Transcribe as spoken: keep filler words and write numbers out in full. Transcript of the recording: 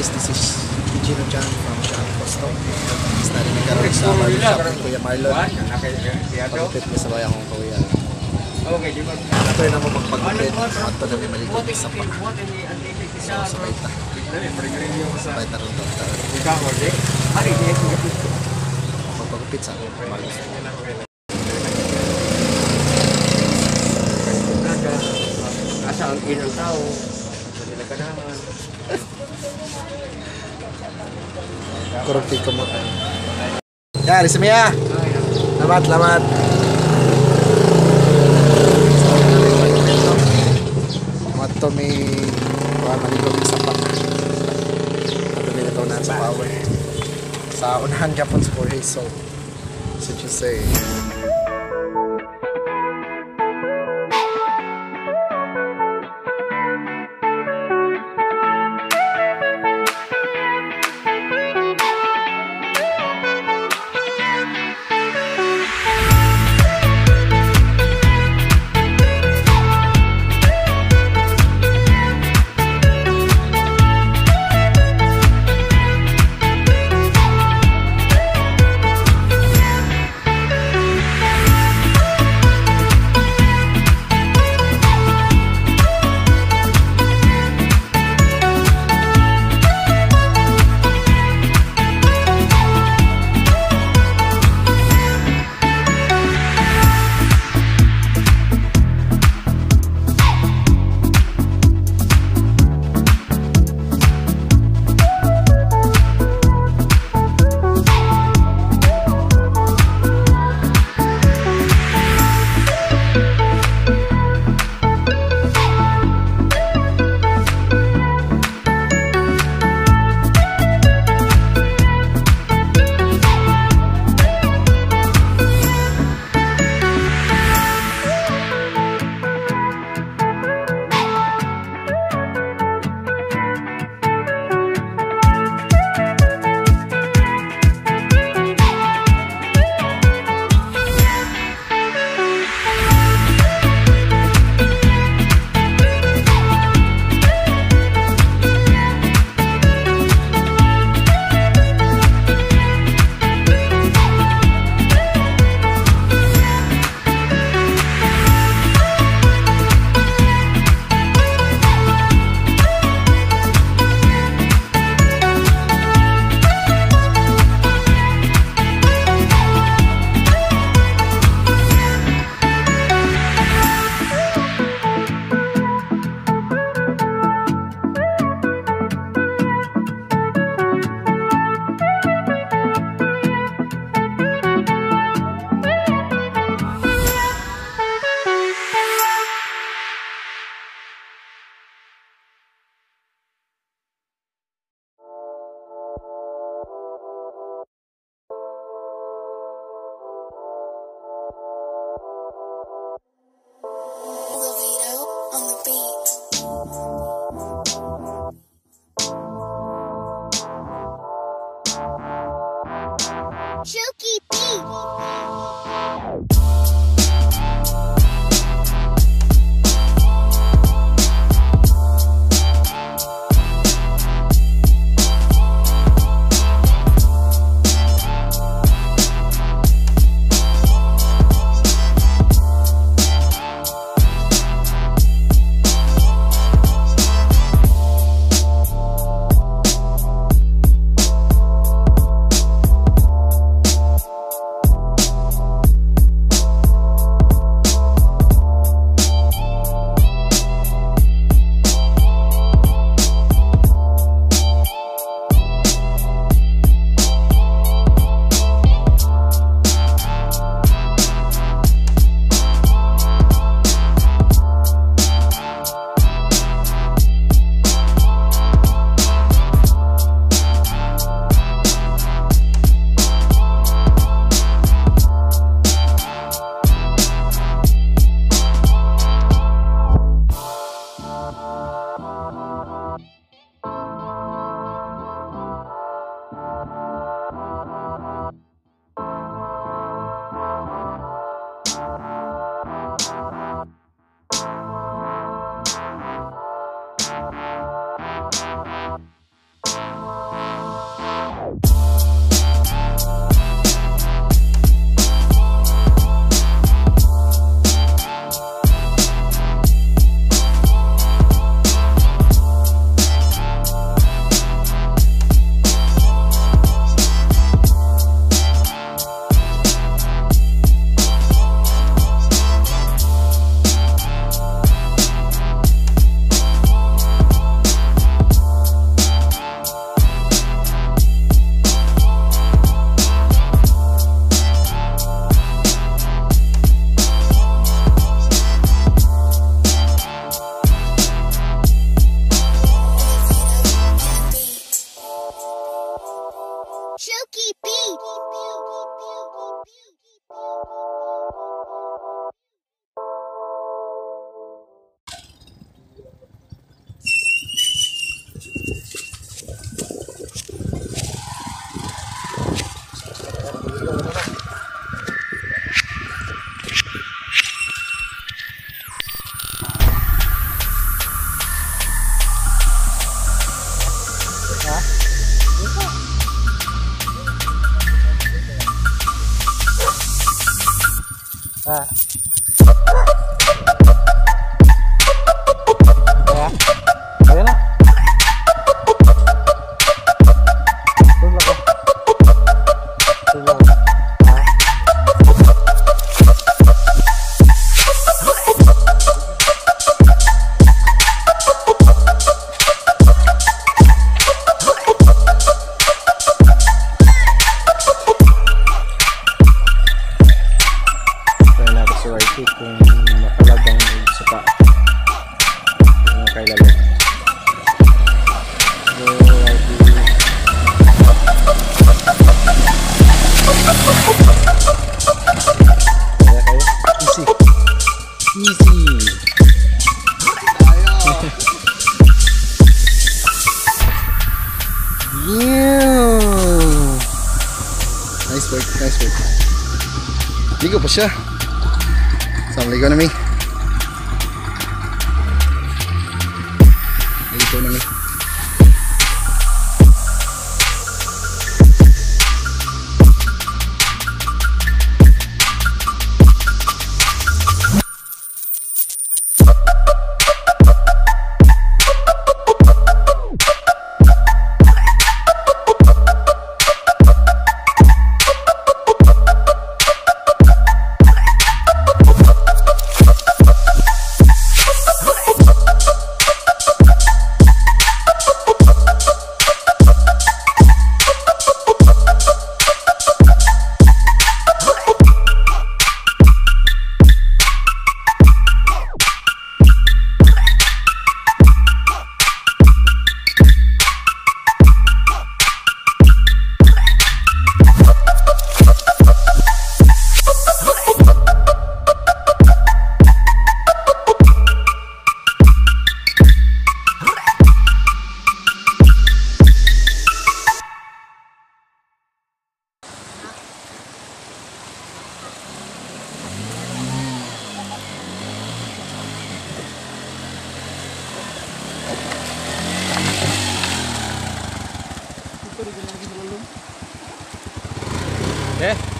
guys, this is Gino Chan from Chan Costo. Study na karoon sa barbershop ng Kuya Marlon. Pagupit ko sa bayang kong kuya. Ito yun ako magpagupit. Ito na may malikot sa pa. Sa baita. Sa baita rin doon. Magpagupit sa akin. Asa ang inang tao. Hindi na kanaman. Kurupti ko mo. Ya, di semia. Lamat, lamat. Lamat to may kuha maligog sa pa. Ito may ito na sa power. Sa unahan Japon sa Jorge, so should you say. Chucky P. Ah. Kaya? Kaya na. Tulog ako. Tulog. Ah. Kaya natin si Y T kung makalagang sa pa. Yung kailalim. So, Y T. Kaya kayo? Easy. Easy. Yeah. Nice work, nice work. Ligo pa siya. Assalamualaikum na mi. Ligo na mi. Eh?